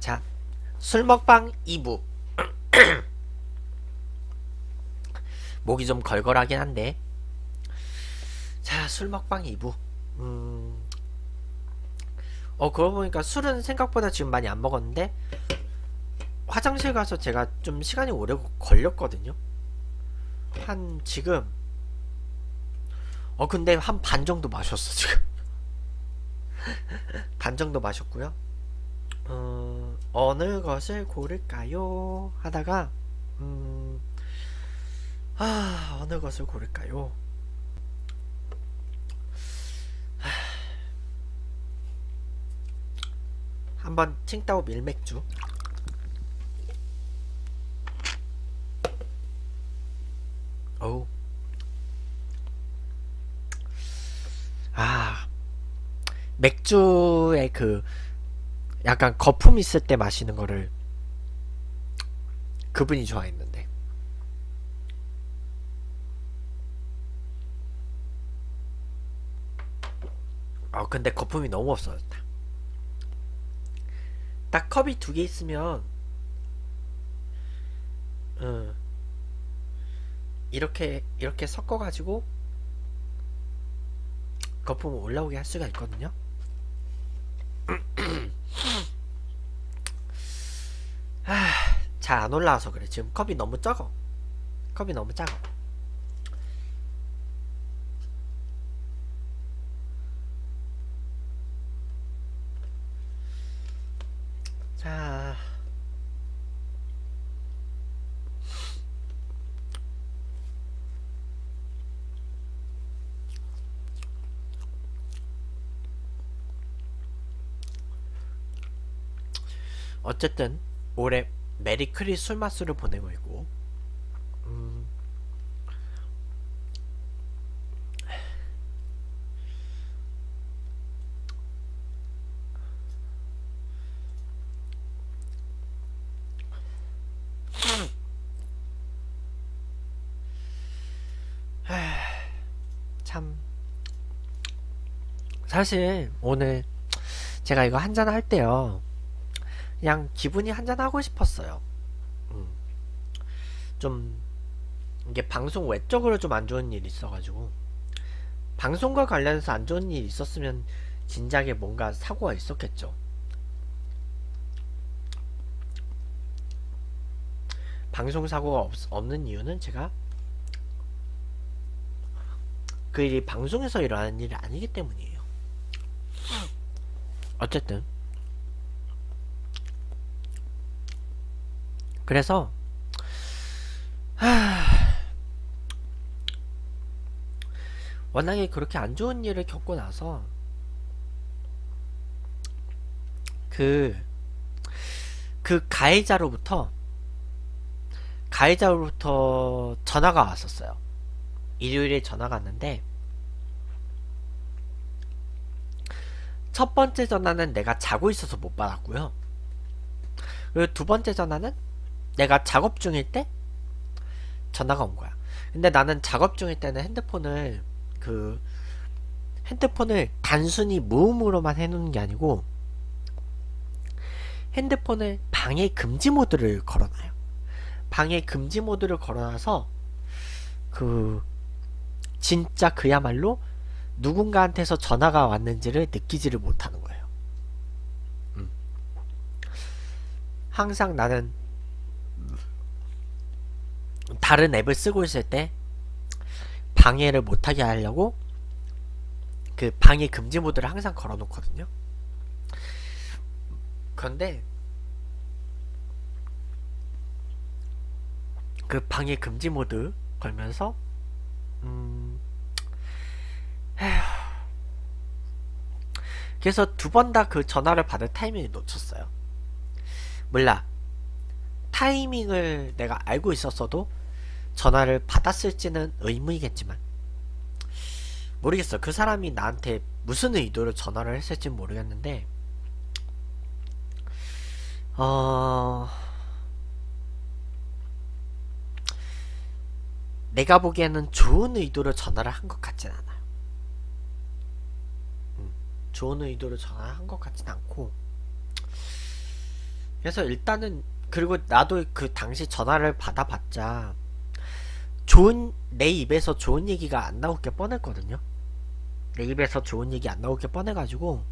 자, 술 먹방 2부. 목이 좀 걸걸하긴 한데. 자, 술 먹방 2부. 그러고 보니까 술은 생각보다 지금 많이 안 먹었는데, 화장실 가서 제가 좀 시간이 오래 걸렸거든요. 한, 지금, 근데 한 반 정도 마셨어, 지금. 반 정도 마셨고요. 어느 것을 고를까요? 하다가, 어느 것을 고를까요? 한번 칭따오 밀맥주. 어우. 맥주에 그 약간 거품 있을 때 마시는 거를 그분이 좋아했는데. 근데 거품이 너무 없어졌다. 딱 컵이 2개 있으면 이렇게 섞어가지고 거품을 올라오게 할 수가 있거든요. 잘 안 올라와서 그래. 지금 컵이 너무 작아. 컵이 너무 작아. 자, 어쨌든 올해 메리크리 술마술을 보내고 있고, 참 사실 오늘 제가 이거 한잔 할 때요, 그냥 기분이 한잔 하고 싶었어요. 좀 이게 방송 외적으로 좀 안 좋은 일이 있어가지고, 방송과 관련해서 안 좋은 일이 있었으면 진작에 뭔가 사고가 있었겠죠. 방송 사고가 없는 이유는 제가 그 일이 방송에서 일어나는 일이 아니기 때문이에요. 어쨌든 그래서 워낙에 그렇게 안 좋은 일을 겪고 나서 그 가해자로부터 전화가 왔었어요. 일요일에 전화가 왔는데, 첫 번째 전화는 내가 자고 있어서 못 받았고요. 그리고 두 번째 전화는 내가 작업 중일 때 전화가 온 거야. 근데 나는 작업 중일 때는 핸드폰을 단순히 무음으로만 해놓는 게 아니고, 핸드폰을 방해 금지 모드를 걸어놔요. 방해 금지 모드를 걸어놔서 진짜 그야말로 누군가한테서 전화가 왔는지를 느끼지를 못하는 거예요. 항상 나는 다른 앱을 쓰고 있을 때 방해를 못하게 하려고 그 방해 금지 모드를 항상 걸어놓거든요. 그런데 그 방해 금지 모드 걸면서 그래서 두 번 다 그 전화를 받을 타이밍을 놓쳤어요. 몰라, 타이밍을 내가 알고 있었어도 전화를 받았을지는 의문이겠지만, 모르겠어. 그 사람이 나한테 무슨 의도로 전화를 했을지 모르겠는데, 내가 보기에는 좋은 의도로 전화를 한 것 같진 않아요. 좋은 의도로 전화를 한 것 같진 않고, 그래서 일단은, 그리고 나도 그 당시 전화를 받아봤자 좋은, 내 입에서 좋은 얘기가 안 나올 게 뻔했거든요. 내 입에서 좋은 얘기 안 나올 게 뻔해가지고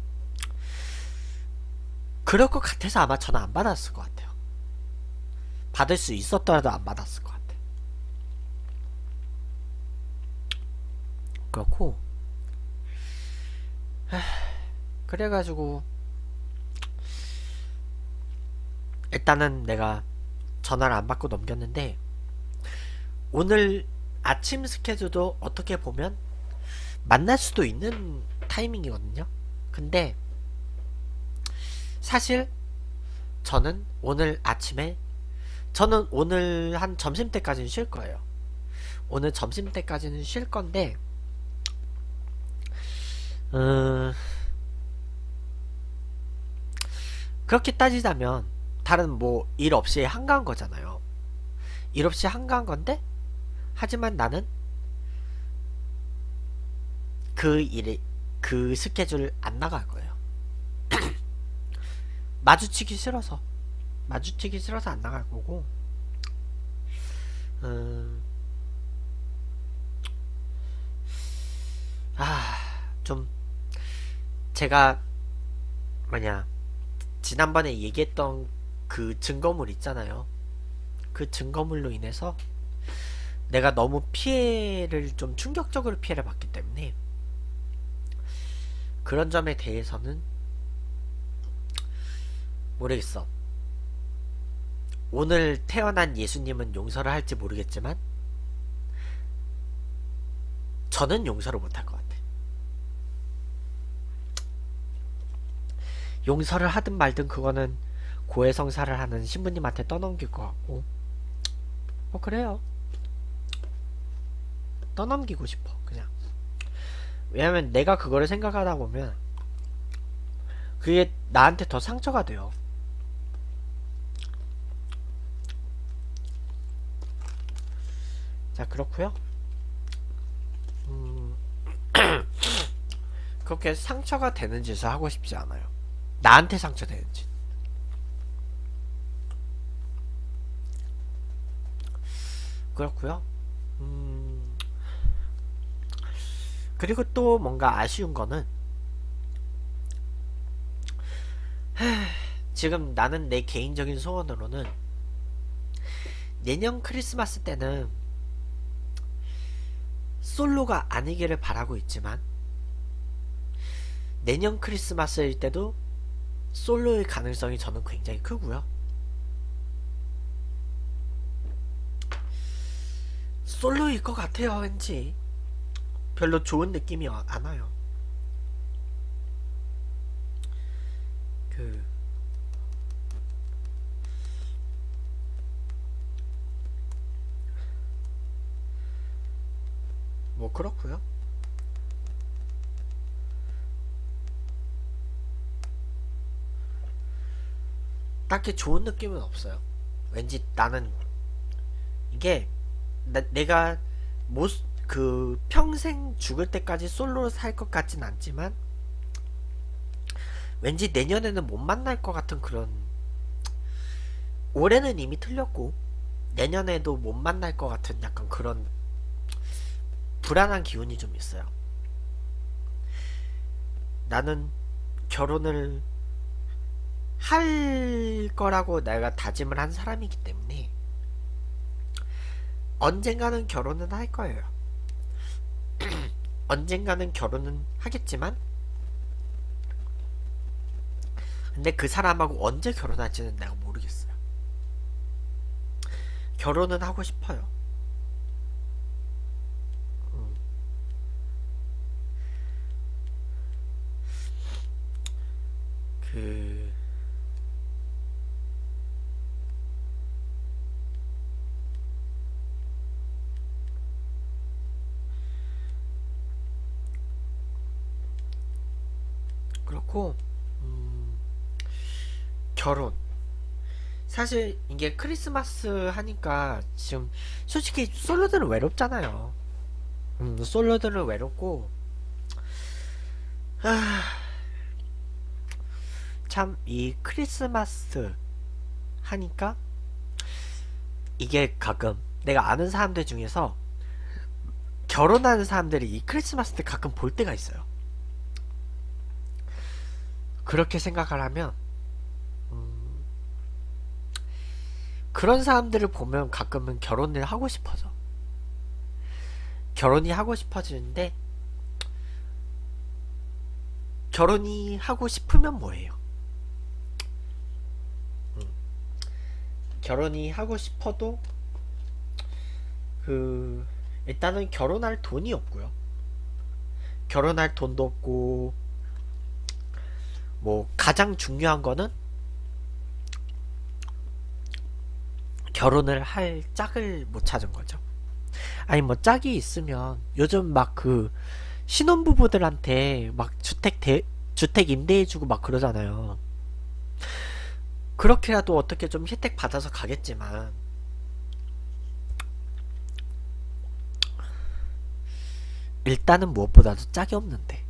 그럴 것 같아서 아마 전화 안 받았을 것 같아요. 받을 수 있었더라도 안 받았을 것 같아. 그렇고, 그래가지고 일단은 내가 전화를 안 받고 넘겼는데, 오늘 아침 스케줄도 어떻게 보면 만날 수도 있는 타이밍이거든요. 근데 사실 저는 오늘 아침에, 저는 오늘 한 점심때까지는 쉴 거예요. 오늘 점심때까지는 쉴 건데, 그렇게 따지자면 다른 뭐 일 없이 한가한 거잖아요. 일 없이 한가한 건데, 하지만 나는 그 일이, 그 스케줄을 안 나갈 거예요. 마주치기 싫어서 안 나갈 거고, 좀 제가 뭐냐, 지난번에 얘기했던 그 증거물 있잖아요. 그 증거물로 인해서 내가 너무 피해를, 좀 충격적으로 피해를 받기 때문에 그런 점에 대해서는 모르겠어. 오늘 태어난 예수님은 용서를 할지 모르겠지만 저는 용서를 못할 것 같아. 용서를 하든 말든 그거는 고해성사를 하는 신부님한테 떠넘길 것 같고, 뭐 그래요. 떠넘기고 싶어 그냥. 왜냐면 내가 그거를 생각하다 보면 그게 나한테 더 상처가 돼요. 자, 그렇고요. 그렇게 상처가 되는 짓을 하고 싶지 않아요. 나한테 상처되는 짓. 그렇고요. 그리고 또 뭔가 아쉬운 거는, 지금 나는 내 개인적인 소원으로는 내년 크리스마스 때는 솔로가 아니기를 바라고 있지만, 내년 크리스마스일 때도 솔로의 가능성이 저는 굉장히 크고요. 솔로일 것 같아요. 왠지 별로 좋은 느낌이 안 와요. 뭐 그렇고요. 딱히 좋은 느낌은 없어요. 왠지 나는 이게 내가 그 평생 죽을 때까지 솔로로 살 것 같진 않지만 왠지 내년에는 못 만날 것 같은 그런, 올해는 이미 틀렸고 내년에도 못 만날 것 같은 약간 그런 불안한 기운이 좀 있어요. 나는 결혼을 할 거라고 내가 다짐을 한 사람이기 때문에 언젠가는 결혼은 할 거예요. 언젠가는 결혼은 하겠지만, 근데 그 사람하고 언제 결혼할지는 내가 모르겠어요. 결혼은 하고 싶어요. 그 그렇고, 결혼, 사실 이게 크리스마스 하니까 지금 솔직히 솔로들은 외롭잖아요. 솔로들은 외롭고, 참 이 크리스마스 하니까 이게 가끔 내가 아는 사람들 중에서 결혼하는 사람들이 이 크리스마스 때 가끔 볼 때가 있어요. 그렇게 생각을 하면 그런 사람들을 보면 가끔은 결혼을 하고 싶어져. 결혼이 하고 싶어지는데 결혼이 하고 싶으면 뭐예요? 결혼이 하고 싶어도 일단은 결혼할 돈이 없고요. 결혼할 돈도 없고 뭐 가장 중요한 거는 결혼을 할 짝을 못 찾은 거죠. 아니 뭐 짝이 있으면 요즘 막 신혼부부들한테 막 주택 임대해주고 막 그러잖아요. 그렇게라도 어떻게 좀 혜택 받아서 가겠지만 일단은 무엇보다도 짝이 없는데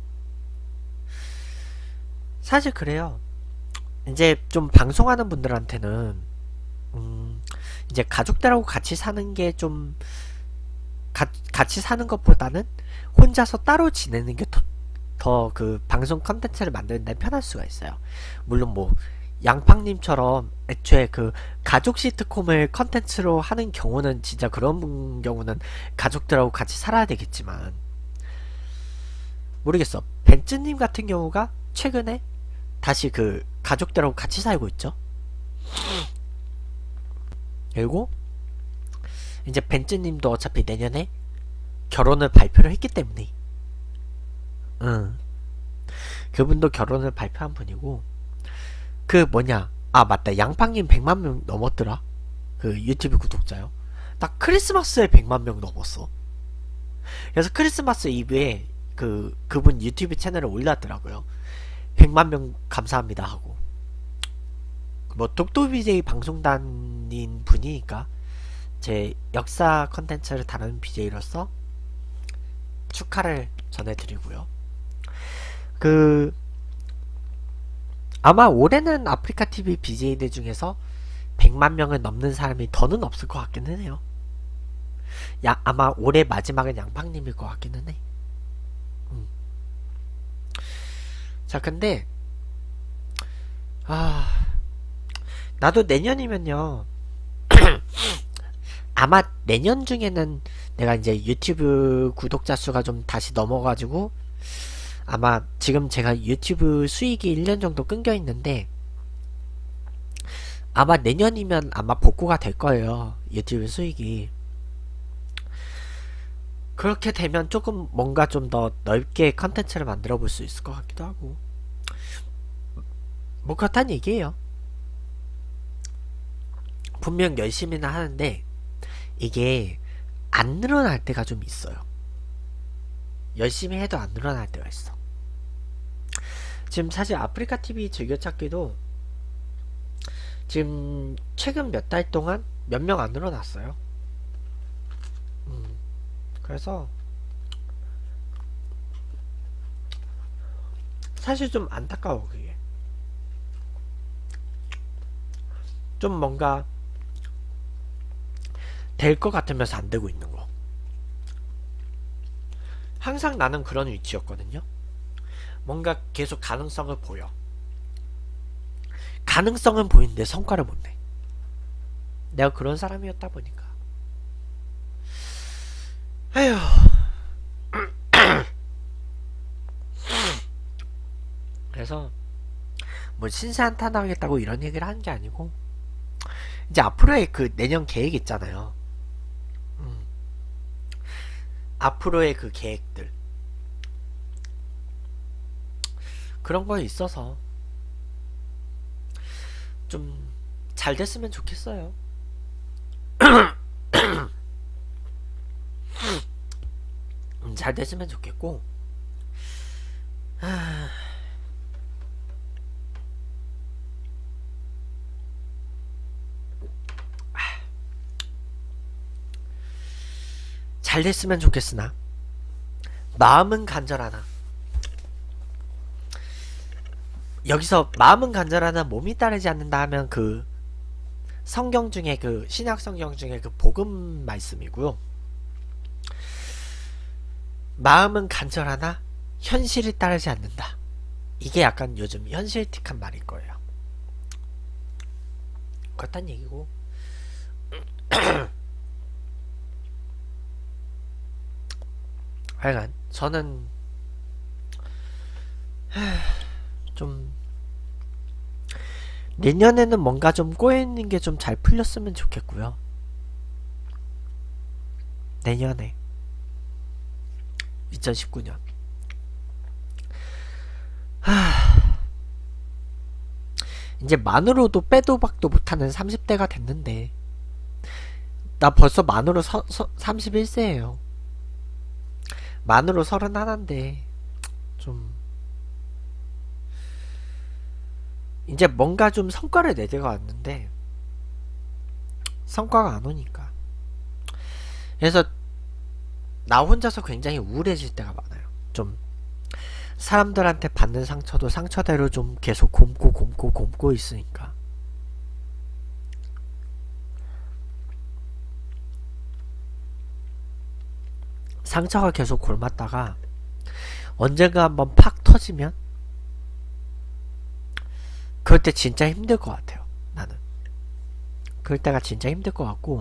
사실 그래요. 이제 좀 방송하는 분들한테는 이제 가족들하고 같이 사는 게 좀 같이 사는 것보다는 혼자서 따로 지내는 게 더 방송 컨텐츠를 만드는 데 편할 수가 있어요. 물론 뭐 양팡님처럼 애초에 가족 시트콤을 컨텐츠로 하는 경우는 진짜 그런 경우는 가족들하고 같이 살아야 되겠지만 모르겠어. 벤츠님 같은 경우가 최근에 다시 가족들하고 같이 살고 있죠. 그리고 이제 벤츠님도 어차피 내년에 결혼을 발표를 했기 때문에 그분도 결혼을 발표한 분이고 맞다. 양팡님 100만명 넘었더라. 유튜브 구독자요. 딱 크리스마스에 100만명 넘었어. 그래서 크리스마스 이브에 그분 유튜브 채널에 올렸더라고요. 100만명 감사합니다 하고. 뭐 독도BJ 방송단인 분이니까 제 역사 컨텐츠를 다루는 BJ로서 축하를 전해드리고요. 아마 올해는 아프리카TV BJ들 중에서 100만명을 넘는 사람이 더는 없을 것 같기는 해요. 아마 올해 마지막은 양팡님일 것 같기는 해. 자, 근데 나도 내년이면요 아마 내년 중에는 내가 이제 유튜브 구독자 수가 좀 다시 넘어가지고 아마 지금 제가 유튜브 수익이 1년 정도 끊겨 있는데 아마 내년이면 아마 복구가 될 거예요. 유튜브 수익이. 그렇게 되면 조금 뭔가 좀 더 넓게 컨텐츠를 만들어 볼 수 있을 것 같기도 하고 뭐 그렇단 얘기예요. 분명 열심히는 하는데 이게 안 늘어날 때가 좀 있어요. 열심히 해도 안 늘어날 때가 있어. 지금 사실 아프리카TV 즐겨찾기도 지금 최근 몇 달 동안 몇 명 안 늘어났어요. 그래서 사실 좀 안타까워. 그게 좀 뭔가 될 것 같으면서 안 되고 있는 거. 항상 나는 그런 위치였거든요. 뭔가 계속 가능성을 보여. 가능성은 보이는데 성과를 못 내. 내가 그런 사람이었다 보니까. 에휴. 그래서 뭐 신세한탄하겠다고 이런 얘기를 하는 게 아니고 이제 앞으로의 내년 계획 있잖아요. 앞으로의 계획들 그런 거에 있어서 좀 잘 됐으면 좋겠어요. 잘 됐으면 좋겠고 잘 됐으면 좋겠으나 마음은 간절하나 여기서 마음은 간절하나 몸이 따르지 않는다 하면 성경 중에 그 신약 성경 중에 그 복음 말씀이고요. 마음은 간절하나 현실이 따르지 않는다. 이게 약간 요즘 현실틱한 말일 거예요. 그렇단 얘기고. 하여간 저는 좀 내년에는 뭔가 좀 꼬여있는 게 좀 잘 풀렸으면 좋겠고요. 내년에 2019년 이제 만으로도 빼도 박도 못하는 30대가 됐는데 나 벌써 만으로 31세예요. 만으로 31인데 좀 이제 뭔가 좀 성과를 내다가 왔는데 성과가 안 오니까 그래서 나 혼자서 굉장히 우울해질 때가 많아요. 좀 사람들한테 받는 상처도 상처대로 좀 계속 곰고 있으니까 상처가 계속 골맞다가 언젠가 한번 팍 터지면 그럴 때 진짜 힘들 것 같아요. 나는 그럴 때가 진짜 힘들 것 같고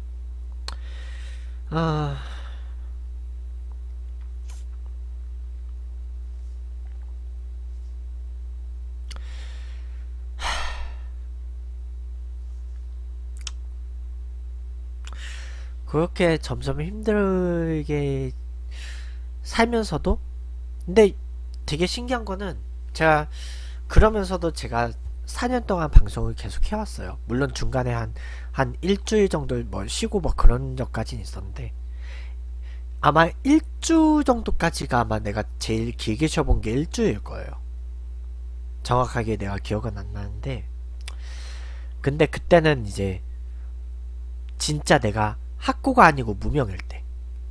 그렇게 점점 힘들게 살면서도 근데 되게 신기한 거는 제가 그러면서도 제가 4년 동안 방송을 계속 해왔어요. 물론 중간에 한 일주일 정도 뭐 쉬고 뭐 그런 적까지는 있었는데 아마 일주 정도까지가 아마 내가 제일 길게 쉬어본 게 일주일 거예요. 정확하게 내가 기억은 안 나는데 근데 그때는 이제 진짜 내가 학고가 아니고 무명일 때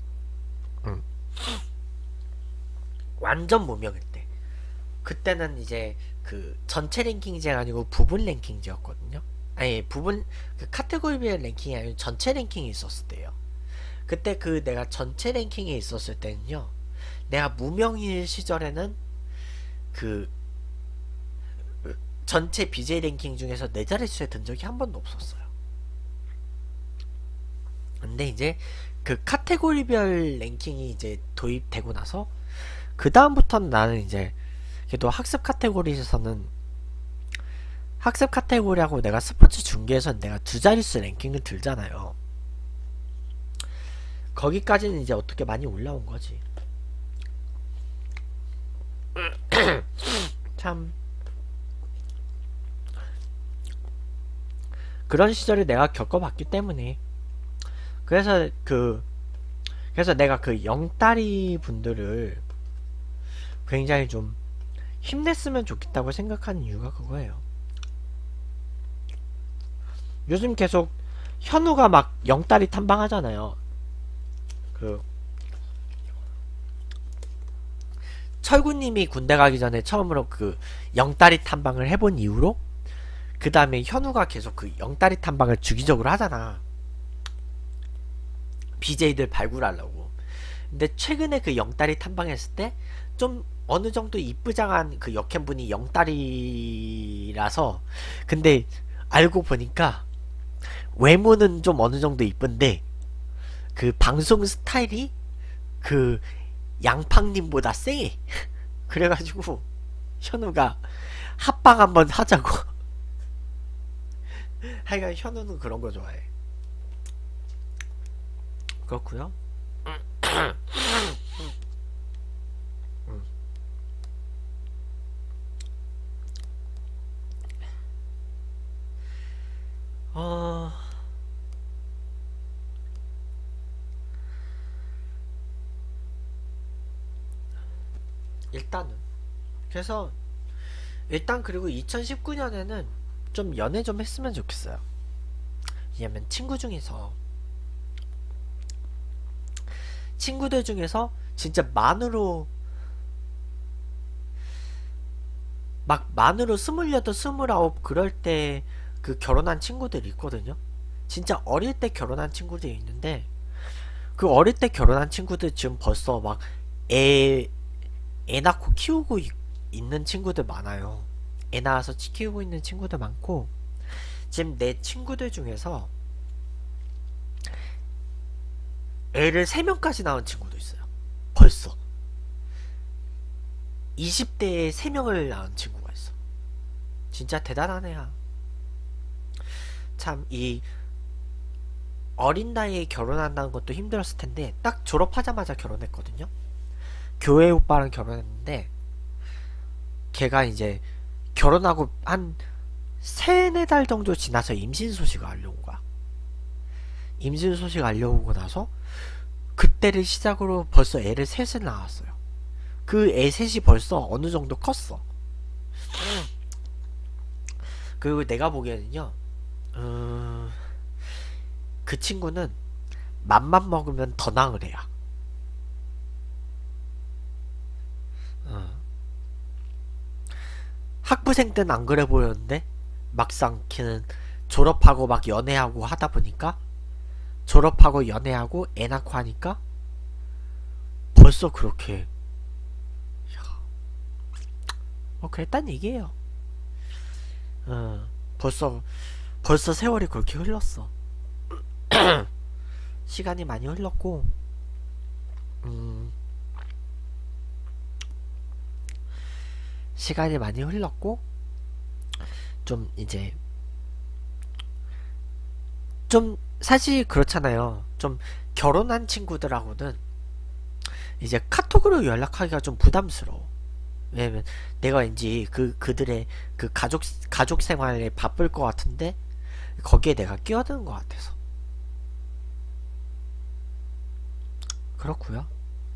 완전 무명일 때 그때는 이제 그 전체 랭킹제가 아니고 부분 랭킹제였거든요. 아니 부분 그 카테고리별 랭킹이 아니고 전체 랭킹이 있었을 때요. 그때 그 내가 전체 랭킹에 있었을 때는요 내가 무명일 시절에는 그 전체 BJ 랭킹 중에서 내 자릿수에 든 적이 한 번도 없었어요. 근데 이제 그 카테고리별 랭킹이 이제 도입되고 나서 그 다음부터는 나는 이제 그래도 학습 카테고리에서는 학습 카테고리하고 내가 스포츠 중계에서는 내가 두 자릿수 랭킹을 들잖아요. 거기까지는 이제 어떻게 많이 올라온 거지. 참 그런 시절을 내가 겪어봤기 때문에 그래서 내가 그 영따리 분들을 굉장히 좀 힘냈으면 좋겠다고 생각하는 이유가 그거예요. 요즘 계속 현우가 막 영따리 탐방하잖아요. 그 철구님이 군대 가기 전에 처음으로 그 영따리 탐방을 해본 이후로 그 다음에 현우가 계속 그 영따리 탐방을 주기적으로 하잖아. BJ들 발굴하려고. 근데 최근에 그 영따리 탐방했을 때 좀 어느 정도 이쁘장한 그 역행분이 영따리라서 근데 알고 보니까 외모는 좀 어느 정도 이쁜데 그 방송 스타일이 그 양팡님보다 쎄. 그래가지고 현우가 합방 한번 하자고. 하여간 현우는 그런 거 좋아해. 그렇구요. 일단은 그래서 일단 그리고 2019년에는 좀 연애 좀 했으면 좋겠어요. 왜냐면 친구들 중에서 진짜 만으로 28, 29 그럴 때 그 결혼한 친구들이 있거든요. 진짜 어릴 때 결혼한 친구들이 있는데 그 어릴 때 결혼한 친구들 지금 벌써 막 애, 애 낳고 키우고 있는 친구들 많아요. 애 낳아서 키우고 있는 친구들 많고 지금 내 친구들 중에서 애를 3명까지 낳은 친구도 있어요. 벌써 20대에 3명을 낳은 친구가 있어. 진짜 대단한 애야. 참 이 어린 나이에 결혼한다는 것도 힘들었을 텐데 딱 졸업하자마자 결혼했거든요. 교회 오빠랑 결혼했는데 걔가 이제 결혼하고 한 3~4달 정도 지나서 임신 소식을 알려온 거야. 임신 소식 알려오고 나서 그때를 시작으로 벌써 애를 셋을 낳았어요. 그 애 셋이 벌써 어느 정도 컸어. 그리고 내가 보기에는요, 그 친구는 맘만 먹으면 더 낳을 애야. 학부생 때는 안 그래 보였는데 막상 걔는 졸업하고 막 연애하고 하다 보니까 졸업하고 연애하고 애 낳고 하니까 벌써 그렇게 그랬단 얘기예요. 벌써 세월이 그렇게 흘렀어. 시간이 많이 흘렀고 시간이 많이 흘렀고 좀 이제 좀 사실 그렇잖아요. 좀 결혼한 친구들하고는 이제 카톡으로 연락하기가 좀 부담스러워. 왜냐면 내가 왠지 그들의 그 가족 생활에 바쁠 것 같은데 거기에 내가 끼어드는 것 같아서 그렇고요.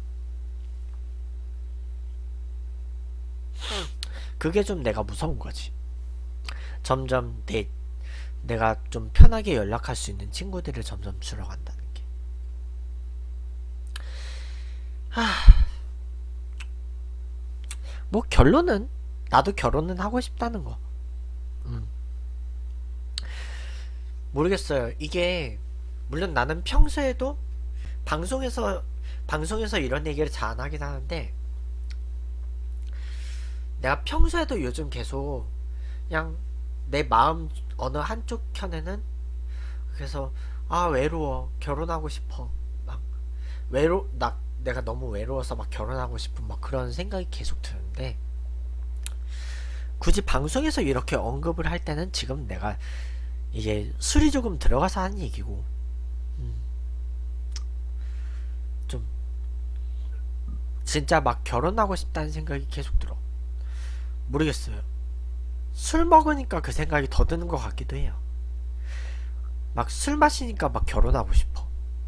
그게 좀 내가 무서운 거지. 점점 내가 좀 편하게 연락할 수 있는 친구들을 점점 줄여간다는 게. 뭐 결론은 나도 결혼은 하고 싶다는 거. 모르겠어요. 이게 물론 나는 평소에도 방송에서 이런 얘기를 잘 안 하긴 하는데 내가 평소에도 요즘 계속 그냥 내 마음 어느 한쪽 편에는 그래서 외로워 결혼하고 싶어 막 내가 너무 외로워서 막 결혼하고 싶은 막 그런 생각이 계속 드는데 굳이 방송에서 이렇게 언급을 할 때는 지금 내가 이게 술이 조금 들어가서 하는 얘기고 좀 진짜 막 결혼하고 싶다는 생각이 계속 들어. 모르겠어요. 술 먹으니까 그 생각이 더 드는 것 같기도 해요. 막 술 마시니까 막 결혼하고 싶어.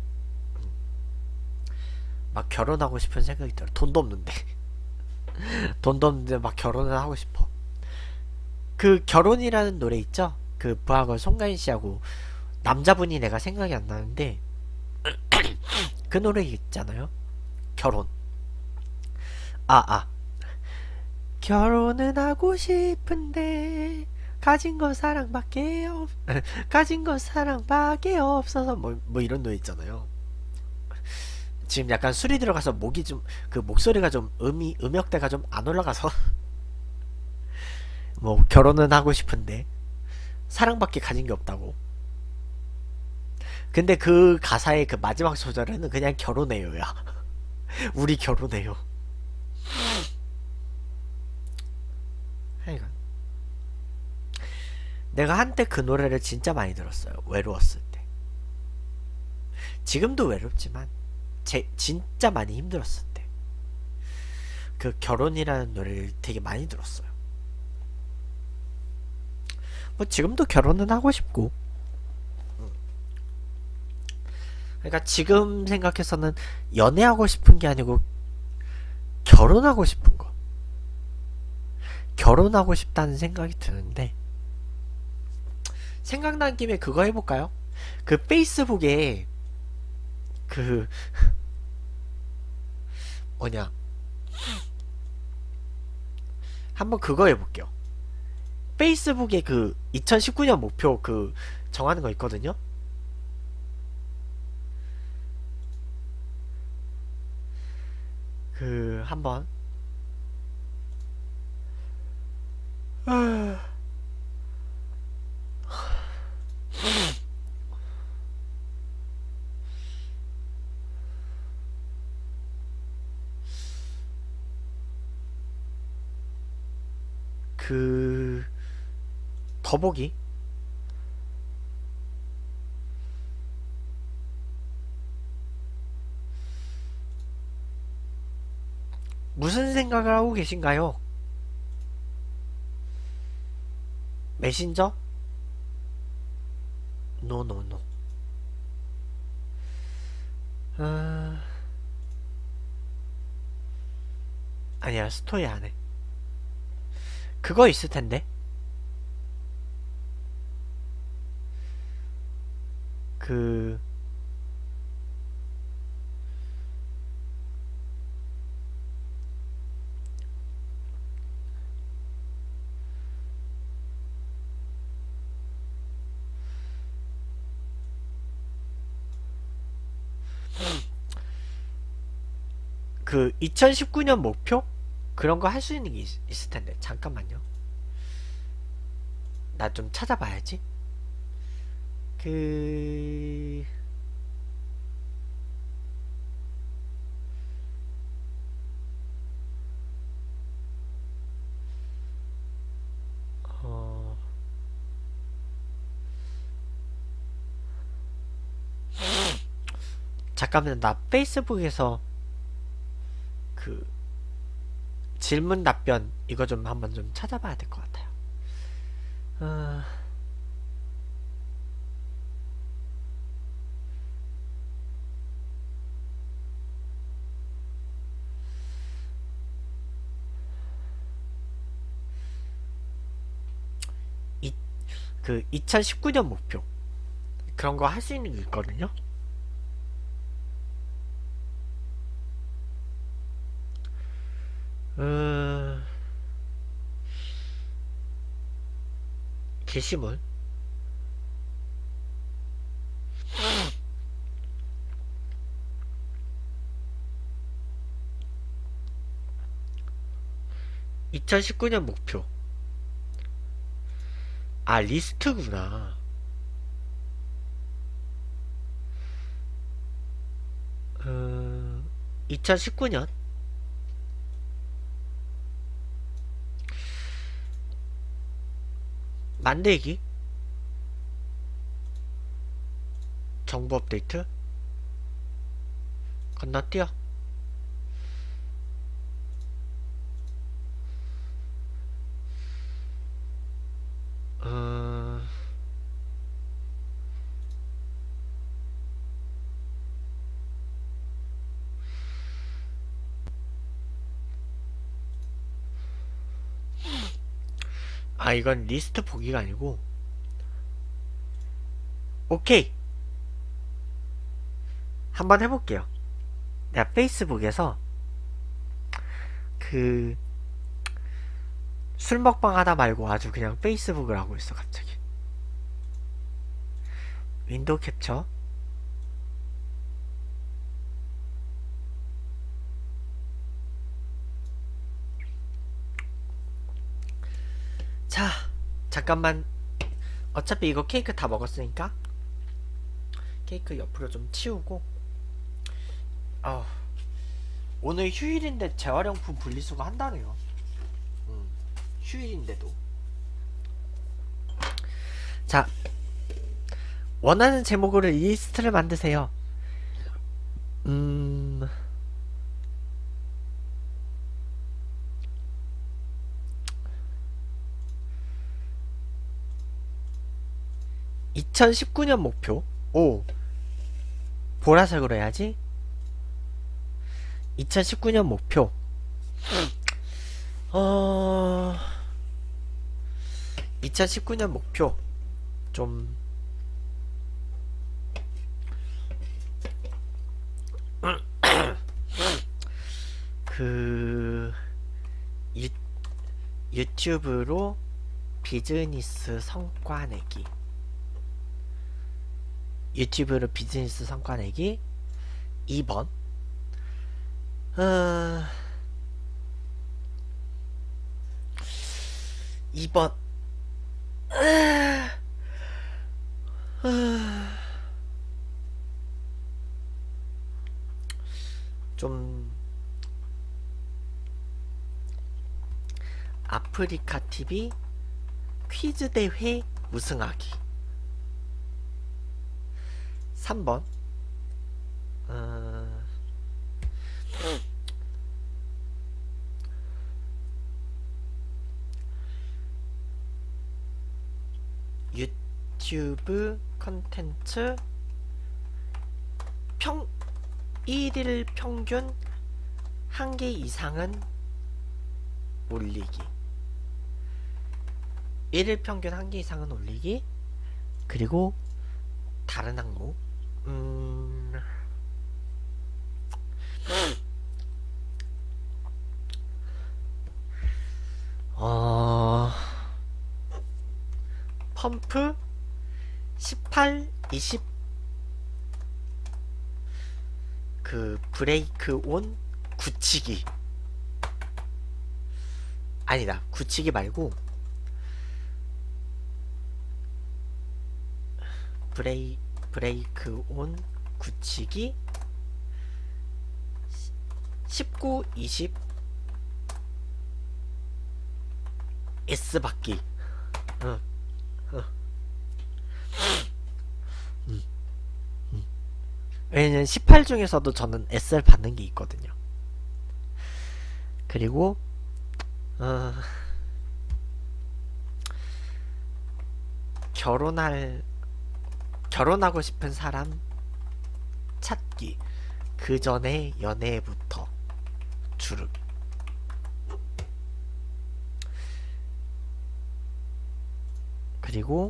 막 결혼하고 싶은 생각이 들어. 돈도 없는데 돈도 없는데 막 결혼을 하고 싶어. 그 결혼이라는 노래 있죠? 그 부하걸 송가인 씨하고 남자분이 내가 생각이 안 나는데 그 노래 있잖아요. 결혼. 결혼은 하고 싶은데 가진 건 사랑밖에 가진 건 사랑밖에 없어서 뭐 이런 노래 있잖아요. 지금 약간 술이 들어가서 목이 좀 그 목소리가 좀 음역대가 좀 안 올라가서 뭐 결혼은 하고 싶은데 사랑밖에 가진 게 없다고. 근데 그 가사의 그 마지막 소절에는 그냥 결혼해요야. 우리 결혼해요. 하여간 내가 한때 그 노래를 진짜 많이 들었어요. 외로웠을 때. 지금도 외롭지만 진짜 많이 힘들었을 때 그 결혼이라는 노래를 되게 많이 들었어요. 뭐 지금도 결혼은 하고 싶고 그러니까 지금 생각해서는 연애하고 싶은 게 아니고 결혼하고 싶은 거. 결혼하고 싶다는 생각이 드는데 생각난 김에 그거 해볼까요? 그 페이스북에 그 뭐냐 한번 그거 해볼게요. 페이스북에 그 2019년 목표 그 정하는 거 있거든요. 그 한번 그 더보기 무슨 생각을 하고 계신가요? 메신저? 노노노. 아니야, 스토리 안 해. 그거 있을 텐데. 그 그 2019년 목표? 그런 거 할 수 있는 게 있을 텐데. 잠깐만요. 나 좀 찾아봐야지. 그 어... 잠깐만, 나 페이스북에서 그 질문 답변 이거 좀 한번 좀 찾아봐야 될 것 같아요. 어... 그 2019년 목표 그런 거 할 수 있는 게 있거든요. 게시물 2019년 목표. 아, 리스트구나. 2019년 만들기 정보 업데이트 건너뛰어. 아, 이건 리스트 보기가 아니고. 오케이, 한번 해볼게요. 내가 페이스북에서 그 술 먹방 하다 말고 아주 그냥 페이스북을 하고 있어. 갑자기 윈도우 캡처. 자, 잠깐만. 어차피 이거 케이크 다 먹었으니까 케이크 옆으로 좀 치우고. 오늘 휴일인데 재활용품 분리수거 한다네요. 휴일인데도. 자, 원하는 제목으로 리스트를 만드세요. 2019년 목표. 오, 보라색으로 해야지. 2019년 목표. 2019년 목표 좀 그 유튜브로 비즈니스 성과 내기. 유튜브로 비즈니스 성과 내기. 2번 2번 좀 아프리카 TV 퀴즈 대회 우승하기. 3번 유튜브 컨텐츠 1일 평균 1개 이상은 올리기. 1일 평균 1개 이상은 올리기. 그리고 다른 항목 펌프 18, 20 그 브레이크 온 굳히기. 아니다, 굳히기 말고 브레이크 온 굳히기 19, 20 S 받기. 왜냐면 18 중에서도 저는 S를 받는 게 있거든요. 그리고 결혼하고 싶은 사람 찾기. 그 전에 연애부터 주름. 그리고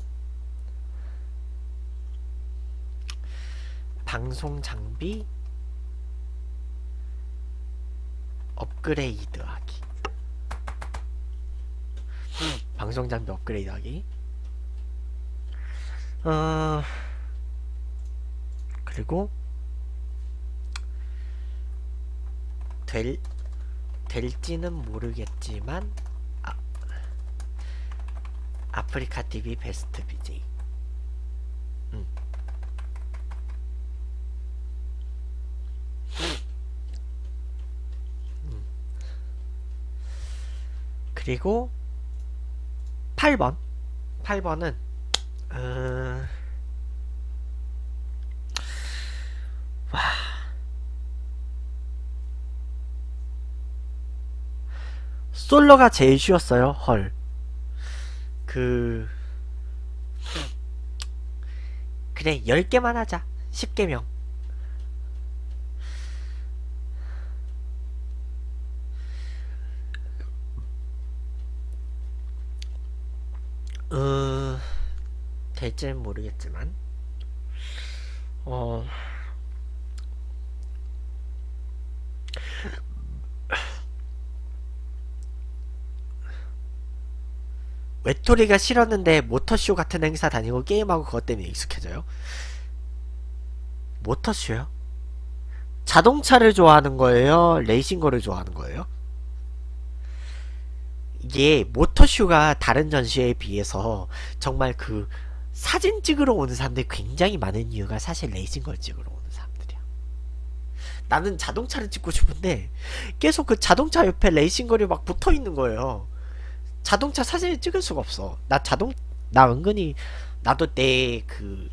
방송 장비 업그레이드 하기. 방송 장비 업그레이드 하기. 그리고 될지는 모르겠지만 아프리카 TV 베스트 BJ. 그리고 8번은 솔로가 제일 쉬웠어요. 헐. 그래 10개만 하자. 10개명. 될지는 모르겠지만 외톨이가 싫었는데 모터쇼 같은 행사 다니고 게임하고 그것 때문에 익숙해져요? 모터쇼요? 자동차를 좋아하는 거예요? 레이싱거를 좋아하는 거예요? 이게 모터쇼가 다른 전시회에 비해서 정말 사진 찍으러 오는 사람들이 굉장히 많은 이유가 사실 레이싱걸 찍으러 오는 사람들이야. 나는 자동차를 찍고 싶은데 계속 그 자동차 옆에 레이싱걸이 막 붙어있는 거예요. 자동차 사진을 찍을 수가 없어. 나 은근히 나도 내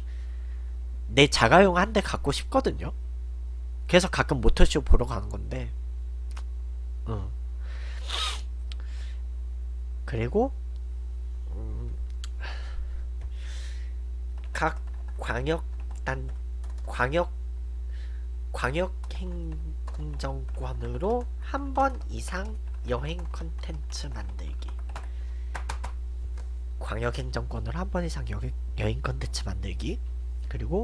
자가용 한 대 갖고 싶거든요. 그래서 가끔 모터쇼 보러 가는 건데 그리고 각 광역행정권으로 한 번 이상 여행 컨텐츠 만들기. 광역행정권으로 한 번 이상 여행 컨텐츠 만들기. 그리고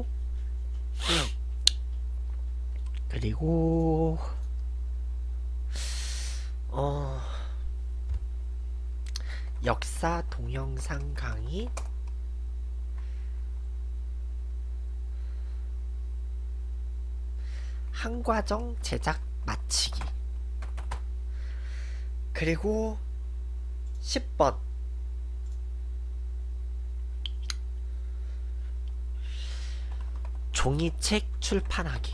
역사 동영상 강의 한 과정 제작 마치기. 그리고 10번 종이책 출판하기.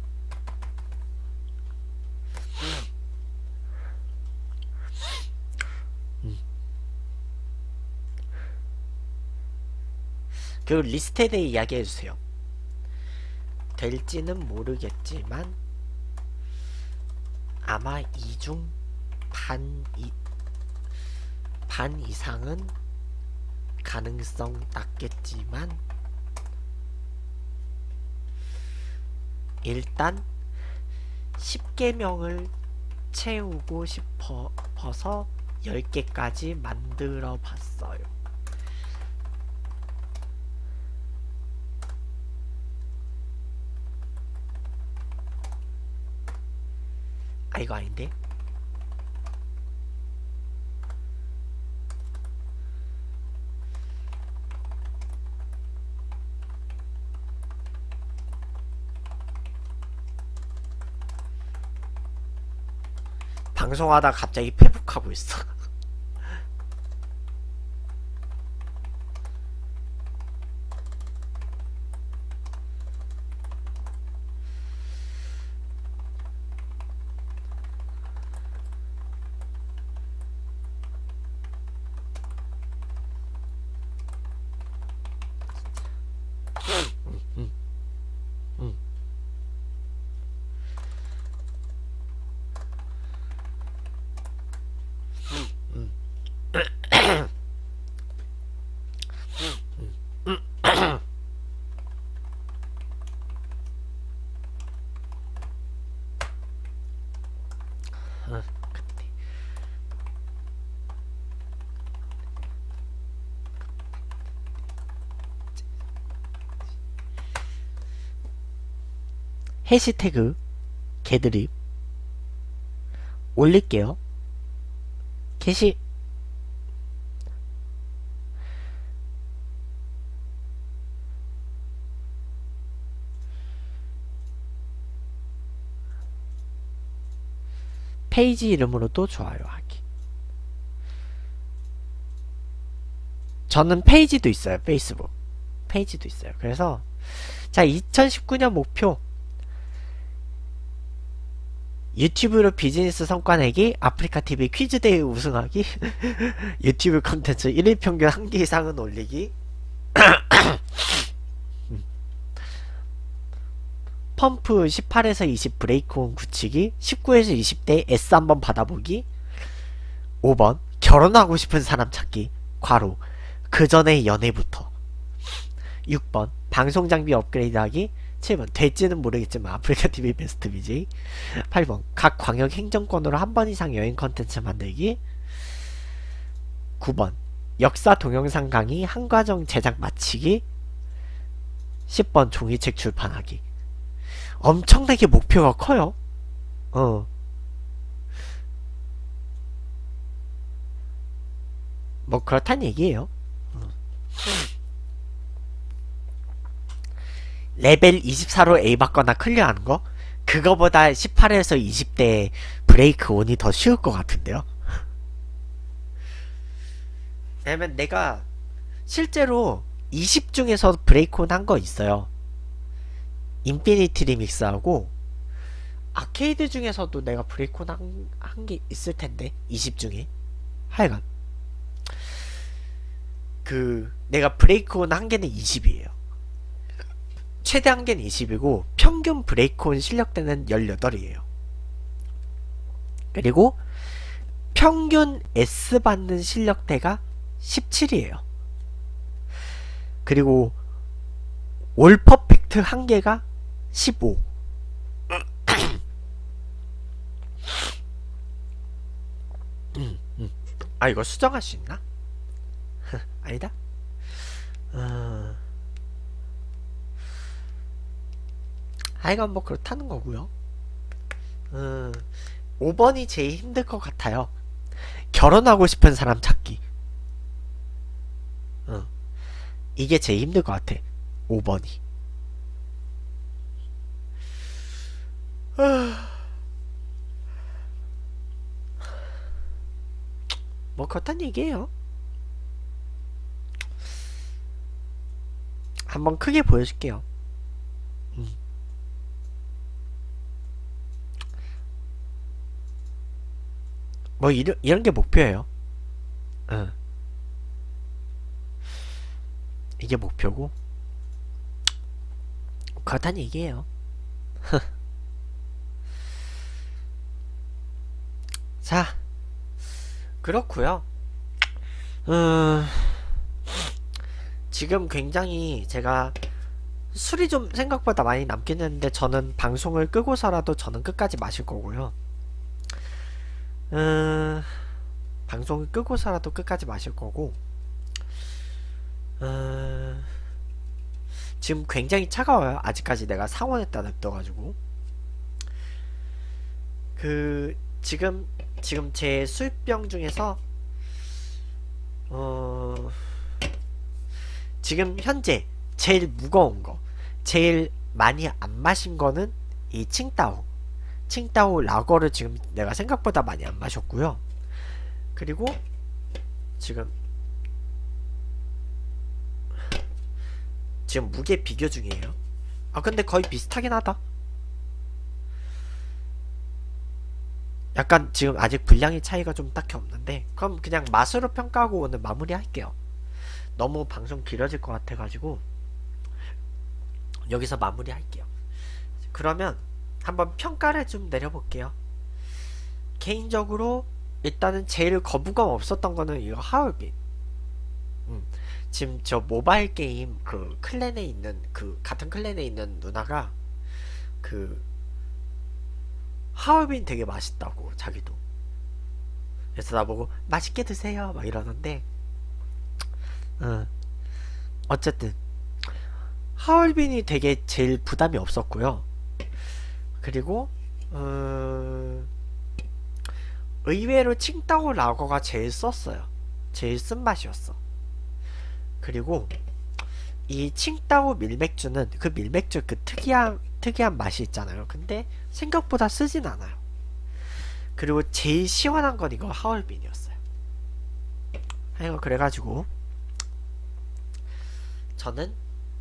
그리고 리스트에 대해 이야기해주세요. 될지는 모르겠지만 아마 이 중 반 이상은 가능성 낮겠지만 일단 10개명을 채우고 싶어서 10개까지 만들어 봤어요. 아, 이거 아닌데? 방송하다 갑자기 페북하고 있어. 해시태그 개드립 올릴게요. 게시 페이지 이름으로도 좋아요하기. 저는 페이지도 있어요. 페이스북 페이지도 있어요. 그래서 자, 2019년 목표 유튜브로 비즈니스 성과 내기, 아프리카TV 퀴즈대회 우승하기, 유튜브 컨텐츠 1일 평균 1개 이상은 올리기, 펌프 18에서 20 브레이크온 굳히기, 19에서 20대 S 한번 받아보기. 5번 결혼하고 싶은 사람 찾기 괄호 그 전에 연애부터. 6번 방송장비 업그레이드하기. 7번 될지는 모르겠지만 아프리카TV 베스트 BJ. 8번 각 광역 행정권으로 한 번 이상 여행 컨텐츠 만들기. 9번 역사 동영상 강의 한 과정 제작 마치기. 10번 종이책 출판하기. 엄청나게 목표가 커요. 뭐 그렇단 얘기예요. 레벨 24로 A 받거나 클리어하는 거? 그거보다 18에서 20대 브레이크 온이 더 쉬울 것 같은데요? 왜냐면 내가 실제로 20 중에서 브레이크 온 한 거 있어요. 인피니티 리믹스하고 아케이드 중에서도 내가 브레이크 온 한 게 있을 텐데 20 중에. 하여간 내가 브레이크 온 한 개는 20이에요. 최대 한계는 20이고 평균 브레이크온 실력대는 18이에요. 그리고 평균 S 받는 실력대가 17이에요. 그리고 올 퍼펙트 한계가 15. 아, 이거 수정할 수 있나? 아니다? 하여간 뭐 그렇다는 거고요. 5번이 제일 힘들 것 같아요. 결혼하고 싶은 사람 찾기. 이게 제일 힘들 것 같아. 5번이. 뭐 그렇단 얘기예요. 한번 크게 보여줄게요. 뭐 이런 게 목표예요. 이게 목표고 그렇단 얘기예요. 자, 그렇구요. 지금 굉장히 제가 술이 좀 생각보다 많이 남긴 했는데 저는 방송을 끄고서라도 저는 끝까지 마실 거고요. 방송을 끄고서라도 끝까지 마실 거고, 지금 굉장히 차가워요. 아직까지 내가 상온에다 냅둬가지고. 지금 제 술병 중에서 지금 현재 제일 무거운 거, 제일 많이 안 마신 거는 이 칭따오 라거를 지금 내가 생각보다 많이 안 마셨고요. 그리고 지금 무게 비교 중이에요. 아 근데 거의 비슷하긴 하다. 약간 지금 아직 분량의 차이가 좀 딱히 없는데, 그럼 그냥 맛으로 평가하고 오늘 마무리 할게요. 너무 방송 길어질 것 같아가지고 여기서 마무리 할게요. 그러면 한번 평가를 좀 내려볼게요. 개인적으로 일단은 제일 거부감 없었던 거는 이거 하얼빈. 지금 저 모바일 게임 그 클랜에 있는 같은 클랜에 있는 누나가 하얼빈 되게 맛있다고 자기도. 그래서 나보고 맛있게 드세요 막 이러는데, 어쨌든 하얼빈이 되게 제일 부담이 없었고요. 그리고 의외로 칭따오 라거가 제일 썼어요. 제일 쓴맛이었어. 그리고 이 칭따오 밀맥주는 밀맥주 특이한 맛이 있잖아요. 근데 생각보다 쓰진 않아요. 그리고 제일 시원한 건 이거 하얼빈이었어요. 그래가지고 저는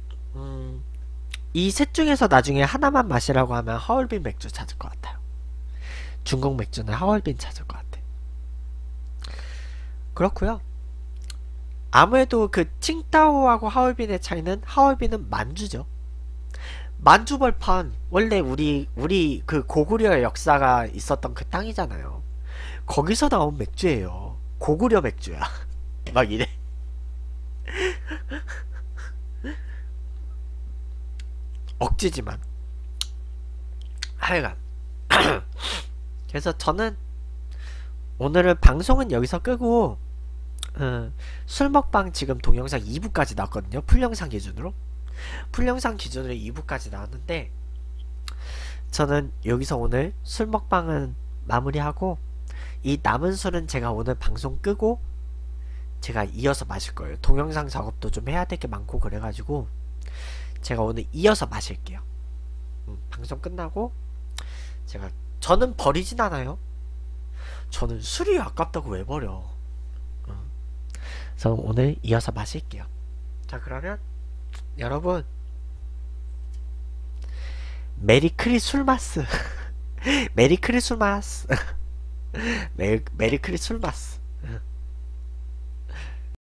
이 셋 중에서 나중에 하나만 마시라고 하면 하얼빈 맥주 찾을 것 같아요. 중국 맥주는 하얼빈 찾을 것 같아. 그렇구요. 아무래도 칭따오하고 하얼빈의 차이는, 하얼빈은 만주죠. 만주 벌판 원래 우리 고구려 역사가 있었던 그 땅이잖아요. 거기서 나온 맥주예요. 고구려 맥주야. 막 이래. 억지지만 하여간 그래서 저는 오늘은 방송은 여기서 끄고 술 먹방 지금 동영상 2부까지 나왔거든요. 풀영상 기준으로 2부까지 나왔는데, 저는 여기서 오늘 술 먹방은 마무리하고 이 남은 술은 제가 오늘 방송 끄고 제가 이어서 마실 거예요. 동영상 작업도 좀 해야 될 게 많고 그래가지고 제가 오늘 이어서 마실게요. 방송 끝나고 저는 버리진 않아요. 저는 술이 아깝다고 왜 버려. 그래서 오늘 이어서 마실게요. 자, 그러면 여러분 메리 크리스마스. 메리 크리스마스. 메리 크리스마스.